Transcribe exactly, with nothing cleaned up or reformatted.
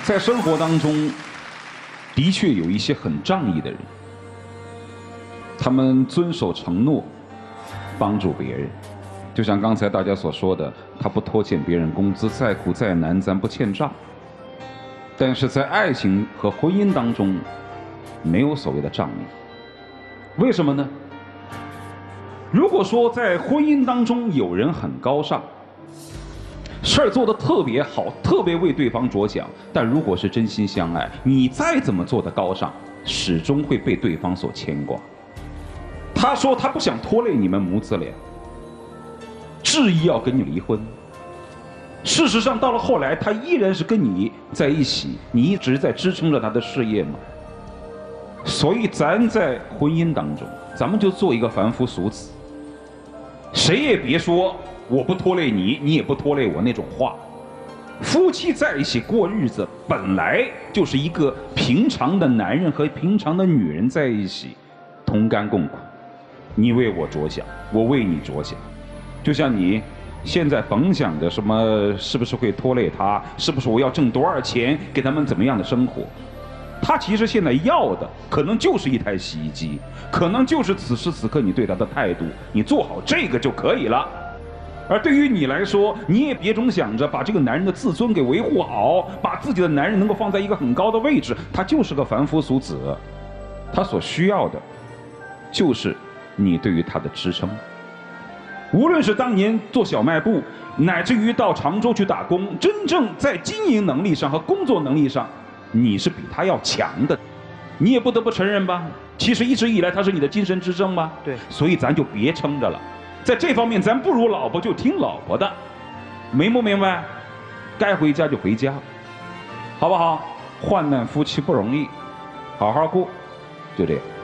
在生活当中，的确有一些很仗义的人，他们遵守承诺，帮助别人。就像刚才大家所说的，他不拖欠别人工资，再苦再难，咱不欠账。但是在爱情和婚姻当中，没有所谓的仗义。为什么呢？如果说在婚姻当中有人很高尚，事儿做得特别好，特别为对方着想，但如果是真心相爱，你再怎么做的高尚，始终会被对方所牵挂。他说他不想拖累你们母子俩，执意要跟你离婚。事实上，到了后来，他依然是跟你在一起，你一直在支撑着他的事业嘛。所以，咱在婚姻当中，咱们就做一个凡夫俗子，谁也别说我不拖累你，你也不拖累我那种话。夫妻在一起过日子，本来就是一个平常的男人和平常的女人在一起，同甘共苦。你为我着想，我为你着想。就像你现在甭想着什么是不是会拖累他，是不是我要挣多少钱给他们怎么样的生活。他其实现在要的可能就是一台洗衣机，可能就是此时此刻你对他的态度，你做好这个就可以了。而对于你来说，你也别总想着把这个男人的自尊给维护好，把自己的男人能够放在一个很高的位置，他就是个凡夫俗子。他所需要的就是你对于他的支撑。无论是当年做小卖部，乃至于到常州去打工，真正在经营能力上和工作能力上，你是比他要强的。你也不得不承认吧，其实一直以来他是你的精神支撑吧。 对， 所以咱就别撑着了，在这方面咱不如老婆就听老婆的，明不明白？该回家就回家，好不好？患难夫妻不容易，好好过，就这样。